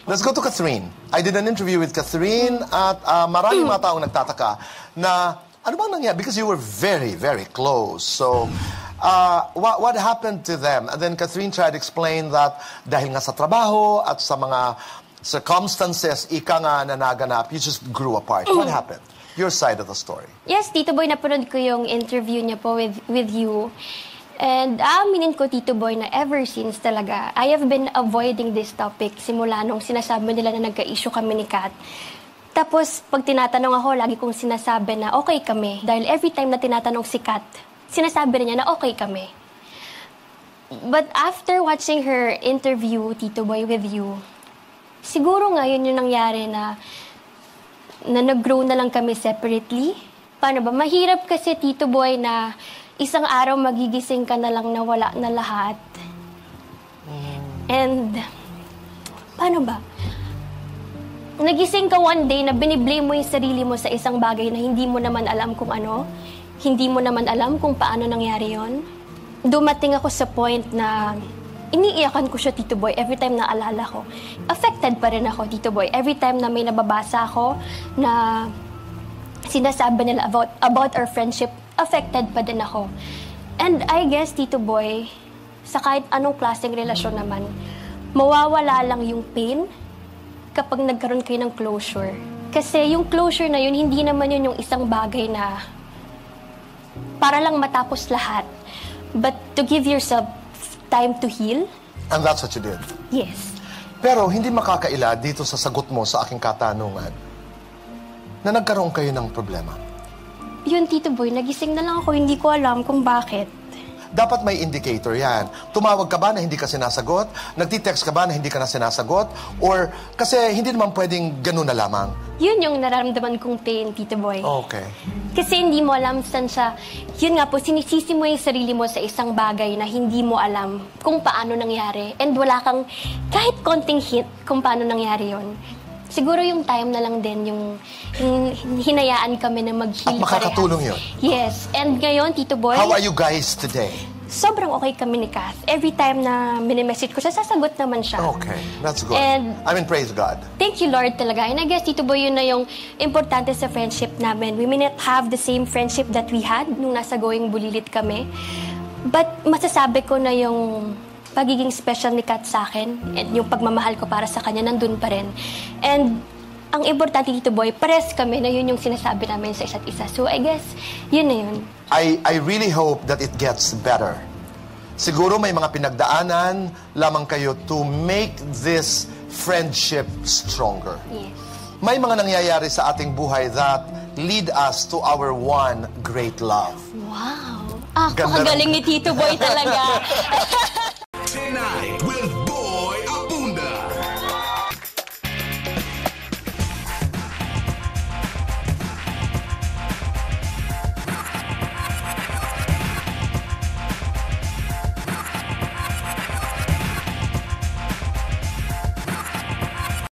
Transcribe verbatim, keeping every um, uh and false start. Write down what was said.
Let's go to Catherine. I did an interview with Catherine at uh, maraming mga taong nagtataka na ano bang nangyari? Because you were very, very close. So, uh, what, what happened to them? And then Catherine tried to explain that dahil nga sa trabaho at sa mga circumstances, ika nga na naganap, you just grew apart. What happened? Your side of the story. Yes, Tito Boy, napanood ko yung interview niya po with, with you. And aaminin ko, Tito Boy, na ever since talaga, I have been avoiding this topic simula nung sinasabi nila na nagka-issue kami ni Kat. Tapos, pag tinatanong ako, lagi kong sinasabi na okay kami. Dahil every time na tinatanong si Kat, sinasabi niya na okay kami. But after watching her interview, Tito Boy, with you, siguro ngayon yung nangyari na, na nag-grow na lang kami separately. Paano ba? Mahirap kasi, Tito Boy, na isang araw magigising ka na lang na wala na lahat. And, paano ba? Nagising ka one day na biniblame mo yung sarili mo sa isang bagay na hindi mo naman alam kung ano. Hindi mo naman alam kung paano nangyari yon. Dumating ako sa point na iniiyakan ko siya, Tito Boy, every time na alala ko. Affected pa rin ako, Tito Boy. Every time na may nababasa ako na sinasabi nila about, about our friendship, affected pa din ako. And I guess, Tito Boy, sa kahit anong klaseng relasyon naman, mawawala lang yung pain kapag nagkaroon kayo ng closure. Kasi yung closure na yun, hindi naman yun yung isang bagay na para lang matapos lahat. But to give yourself time to heal. And that's what you did? Yes. Pero hindi makakaila dito sa sagot mo sa aking katanungan na nagkaroon kayo ng problema. Yun, Tito Boy, nagising na lang ako, hindi ko alam kung bakit. Dapat may indicator yan. Tumawag ka ba na hindi ka sinasagot? Nagtitext ka ba na hindi ka na sinasagot? Or kasi hindi naman pwedeng ganun na lamang? Yun yung nararamdaman kong pain, Tito Boy. Okay. Kasi hindi mo alam saan siya. Yun nga po, sinisisi mo yung sarili mo sa isang bagay na hindi mo alam kung paano nangyari. And wala kang kahit konting hint kung paano nangyari yun. Siguro yung time na lang din, yung, yung hinayaan kami na mag-heal. At makakatulong yun? Yes. And ngayon, Tito Boy... How are you guys today? Sobrang okay kami ni Kath. Every time na minimessage ko siya, sasagot naman siya. Okay. That's good. And I mean, praise God. Thank you, Lord, talaga. And I guess, Tito Boy, yun na yung importante sa friendship namin. We may not have the same friendship that we had nung nasa Going Bulilit kami. But masasabi ko na yung pagiging special ni Kat sa akin and yung pagmamahal ko para sa kanya, nandun pa rin. And ang importante, Tito Boy, pares kami na yun yung sinasabi namin sa isa't isa. So I guess, yun na yun. I, I really hope that it gets better. Siguro may mga pinagdaanan lamang kayo to make this friendship stronger. Yes. May mga nangyayari sa ating buhay that lead us to our one great love. Wow! Ah, kagaling ni Tito Boy talaga. Tonight, we'll